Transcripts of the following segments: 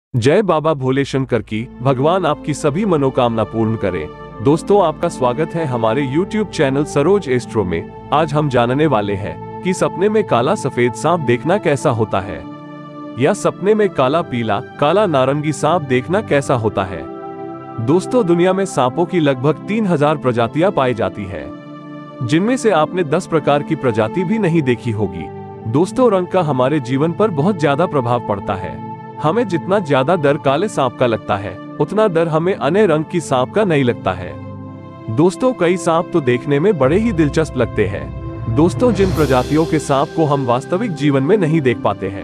जय बाबा भोले शंकर की। भगवान आपकी सभी मनोकामना पूर्ण करें। दोस्तों, आपका स्वागत है हमारे YouTube चैनल सरोज एस्ट्रो में। आज हम जानने वाले हैं कि सपने में काला सफेद सांप देखना कैसा होता है, या सपने में काला पीला काला नारंगी सांप देखना कैसा होता है। दोस्तों, दुनिया में सांपों की लगभग 3000 प्रजातियां पाई जाती है, जिनमें से आपने 10 प्रकार की प्रजाति भी नहीं देखी होगी। दोस्तों, रंग का हमारे जीवन पर बहुत ज्यादा प्रभाव पड़ता है। हमें जितना ज्यादा डर काले सांप का लगता है, उतना डर हमें अन्य रंग की सांप का नहीं लगता है। दोस्तों, कई सांप तो देखने में बड़े ही दिलचस्प लगते हैं। दोस्तों, जिन प्रजातियों के सांप को हम वास्तविक जीवन में नहीं देख पाते हैं,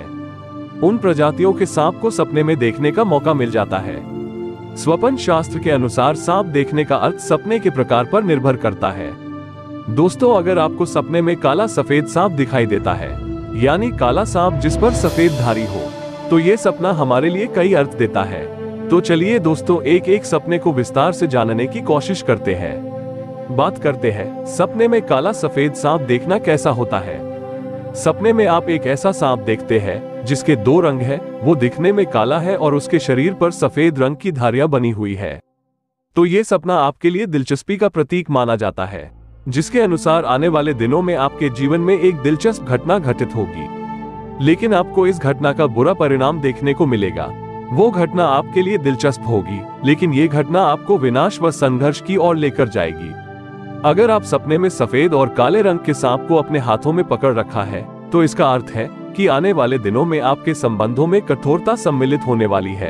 उन प्रजातियों के सांप को सपने में देखने का मौका मिल जाता है। स्वप्न शास्त्र के अनुसार सांप देखने का अर्थ सपने के प्रकार पर निर्भर करता है। दोस्तों, अगर आपको सपने में काला सफेद सांप दिखाई देता है, यानी काला सांप जिस पर सफेद धारी हो, तो ये सपना हमारे लिए कई अर्थ देता है। तो चलिए दोस्तों, एक एक सपने को विस्तार से जानने की कोशिश करते हैं। बात करते हैं सपने में काला सफेद सांप देखना कैसा होता है। सपने में आप एक ऐसा सांप देखते हैं जिसके 2 रंग है, वो दिखने में काला है और उसके शरीर पर सफेद रंग की धारियां बनी हुई है। तो ये सपना आपके लिए दिलचस्पी का प्रतीक माना जाता है, जिसके अनुसार आने वाले दिनों में आपके जीवन में एक दिलचस्प घटना घटित होगी, लेकिन आपको इस घटना का बुरा परिणाम देखने को मिलेगा। वो घटना आपके लिए दिलचस्प होगी, लेकिन ये घटना आपको विनाश व संघर्ष की ओर लेकर जाएगी। अगर आप सपने में सफेद और काले रंग के सांप को अपने हाथों में पकड़ रखा है, तो इसका अर्थ है कि आने वाले दिनों में आपके संबंधों में कठोरता सम्मिलित होने वाली है।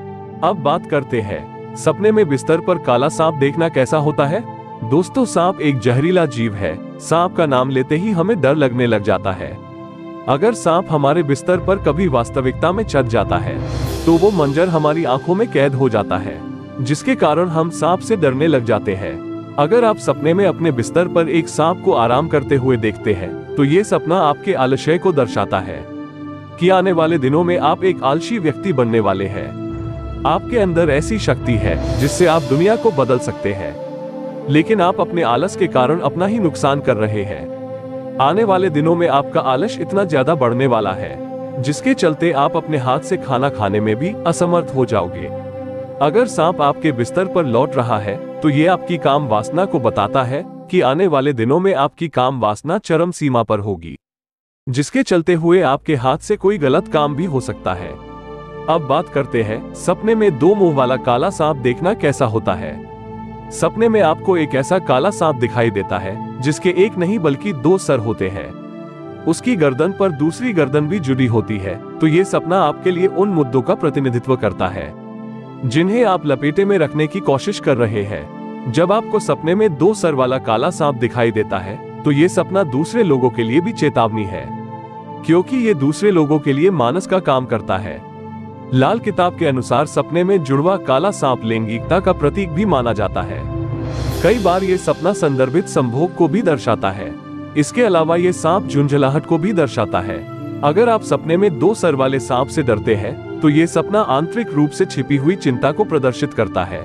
अब बात करते हैं सपने में बिस्तर पर काला सांप देखना कैसा होता है। दोस्तों, सांप एक जहरीला जीव है। सांप का नाम लेते ही हमें डर लगने लग जाता है। अगर सांप हमारे बिस्तर पर कभी वास्तविकता में चढ़ जाता है, तो वो मंजर हमारी आंखों में कैद हो जाता है, जिसके कारण हम सांप से डरने लग जाते हैं। अगर आप सपने में अपने बिस्तर पर एक सांप को आराम करते हुए देखते हैं, तो ये सपना आपके आलस्य को दर्शाता है कि आने वाले दिनों में आप एक आलसी व्यक्ति बनने वाले हैं। आपके अंदर ऐसी शक्ति है जिससे आप दुनिया को बदल सकते हैं, लेकिन आप अपने आलस के कारण अपना ही नुकसान कर रहे हैं। आने वाले दिनों में आपका आलस इतना ज्यादा बढ़ने वाला है, जिसके चलते आप अपने हाथ से खाना खाने में भी असमर्थ हो जाओगे। अगर सांप आपके बिस्तर पर लौट रहा है, तो ये आपकी काम वासना को बताता है कि आने वाले दिनों में आपकी काम वासना चरम सीमा पर होगी, जिसके चलते हुए आपके हाथ से कोई गलत काम भी हो सकता है। अब बात करते हैं सपने में 2 मुंह वाला काला सांप देखना कैसा होता है। सपने में आपको एक ऐसा काला सांप दिखाई देता है जिसके एक नहीं बल्कि 2 सर होते हैं। उसकी गर्दन पर दूसरी गर्दन भी जुड़ी होती है। तो ये सपना आपके लिए उन मुद्दों का प्रतिनिधित्व करता है जिन्हें आप लपेटे में रखने की कोशिश कर रहे हैं। जब आपको सपने में 2 सर वाला काला सांप दिखाई देता है, तो ये सपना दूसरे लोगों के लिए भी चेतावनी है, क्योंकि ये दूसरे लोगों के लिए मानस का काम करता है। लाल किताब के अनुसार सपने में जुड़वा काला सांप लैंगिकता का प्रतीक भी माना जाता है। कई बार ये सपना संदर्भित संभोग को भी दर्शाता है। इसके अलावा ये सांप झुंझलाहट को भी दर्शाता है। अगर आप सपने में 2 सर वाले सांप से डरते हैं, तो ये सपना आंतरिक रूप से छिपी हुई चिंता को प्रदर्शित करता है।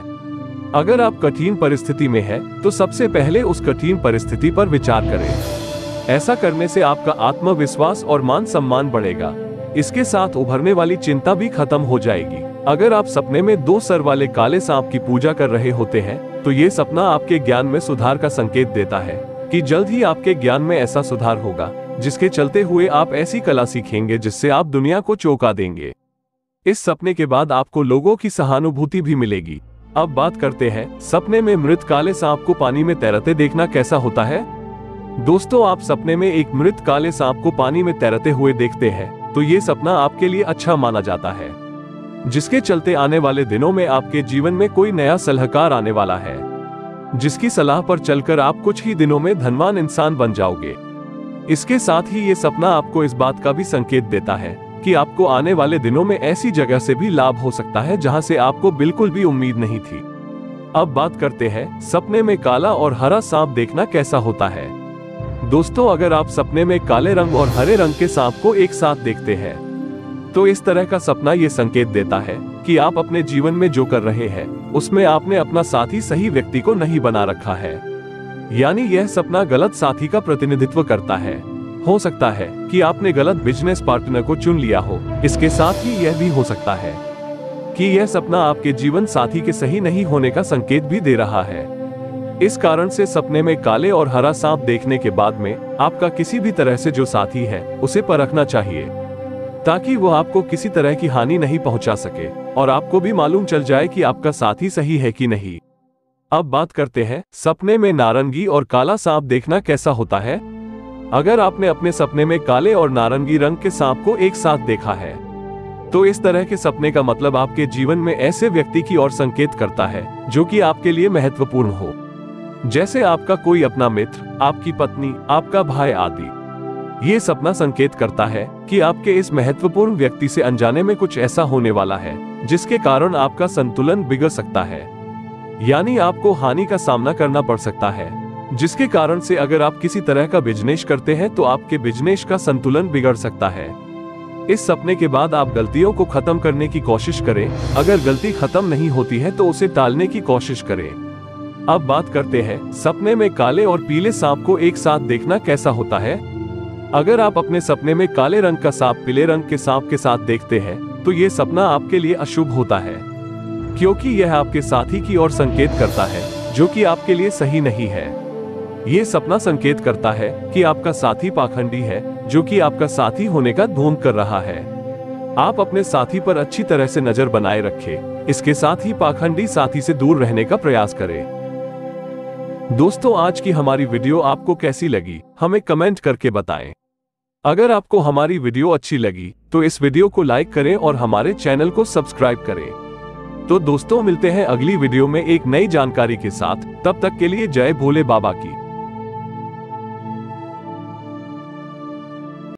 अगर आप कठिन परिस्थिति में हैं, तो सबसे पहले उस कठिन परिस्थिति पर विचार करें। ऐसा करने से आपका आत्मविश्वास और मान सम्मान बढ़ेगा। इसके साथ उभरने वाली चिंता भी खत्म हो जाएगी। अगर आप सपने में 2 सर वाले काले सांप की पूजा कर रहे होते हैं, तो ये सपना आपके ज्ञान में सुधार का संकेत देता है कि जल्द ही आपके ज्ञान में ऐसा सुधार होगा, जिसके चलते हुए आप ऐसी कला सीखेंगे जिससे आप दुनिया को चौंका देंगे। इस सपने के बाद आपको लोगों की सहानुभूति भी मिलेगी। अब बात करते हैं सपने में मृत काले सांप को पानी में तैरते देखना कैसा होता है। दोस्तों, आप सपने में एक मृत काले सांप को पानी में तैरते हुए देखते हैं, तो ये सपना आपके लिए अच्छा माना जाता है, जिसके चलते आने वाले दिनों में आपके जीवन में कोई नया सलाहकार आने वाला है, जिसकी सलाह पर चलकर आप कुछ ही दिनों में धनवान इंसान बन जाओगे। इसके साथ ही ये सपना आपको इस बात का भी संकेत देता है कि आपको आने वाले दिनों में ऐसी जगह से भी लाभ हो सकता है जहां से आपको बिल्कुल भी उम्मीद नहीं थी। अब बात करते हैं सपने में काला और हरा सांप देखना कैसा होता है। दोस्तों, अगर आप सपने में काले रंग और हरे रंग के सांप को एक साथ देखते हैं, तो इस तरह का सपना ये संकेत देता है कि आप अपने जीवन में जो कर रहे हैं, उसमें आपने अपना साथी सही व्यक्ति को नहीं बना रखा है। यानी यह सपना गलत साथी का प्रतिनिधित्व करता है। हो सकता है कि आपने गलत बिजनेस पार्टनर को चुन लिया हो। इसके साथ ही यह भी हो सकता है कि यह सपना आपके जीवन साथी के सही नहीं होने का संकेत भी दे रहा है। इस कारण से सपने में काले और हरा सांप देखने के बाद में आपका किसी भी तरह से जो साथी है उसे परखना चाहिए, ताकि वो आपको किसी तरह की हानि नहीं पहुंचा सके और आपको भी मालूम चल जाए कि आपका साथी सही है कि नहीं। अब बात करते हैं सपने में नारंगी और काला सांप देखना कैसा होता है। अगर आपने अपने सपने में काले और नारंगी रंग के सांप को एक साथ देखा है तो इस तरह के सपने का मतलब आपके जीवन में ऐसे व्यक्ति की ओर संकेत करता है जो कि आपके लिए महत्वपूर्ण हो, जैसे आपका कोई अपना मित्र, आपकी पत्नी, आपका भाई आदि। ये सपना संकेत करता है कि आपके इस महत्वपूर्ण व्यक्ति से अनजाने में कुछ ऐसा होने वाला है जिसके कारण आपका संतुलन बिगड़ सकता है, यानी आपको हानि का सामना करना पड़ सकता है, जिसके कारण से अगर आप किसी तरह का बिजनेस करते हैं तो आपके बिजनेस का संतुलन बिगड़ सकता है। इस सपने के बाद आप गलतियों को खत्म करने की कोशिश करें। अगर गलती खत्म नहीं होती है तो उसे टालने की कोशिश करें। अब बात करते हैं सपने में काले और पीले सांप को एक साथ देखना कैसा होता है। अगर आप अपने सपने में काले रंग का सांप पीले रंग के सांप के साथ देखते हैं तो ये सपना आपके लिए अशुभ होता है, क्योंकि यह आपके साथी की ओर संकेत करता है जो कि आपके लिए सही नहीं है। ये सपना संकेत करता है कि आपका साथी पाखंडी है जो कि आपका साथी होने का ढोंग कर रहा है। आप अपने साथी पर अच्छी तरह से नजर बनाए रखें, इसके साथ ही पाखंडी साथी से दूर रहने का प्रयास करें। दोस्तों, आज की हमारी वीडियो आपको कैसी लगी हमें कमेंट करके बताएं। अगर आपको हमारी वीडियो अच्छी लगी तो इस वीडियो को लाइक करें और हमारे चैनल को सब्सक्राइब करें। तो दोस्तों, मिलते हैं अगली वीडियो में एक नई जानकारी के साथ। तब तक के लिए जय भोले बाबा की।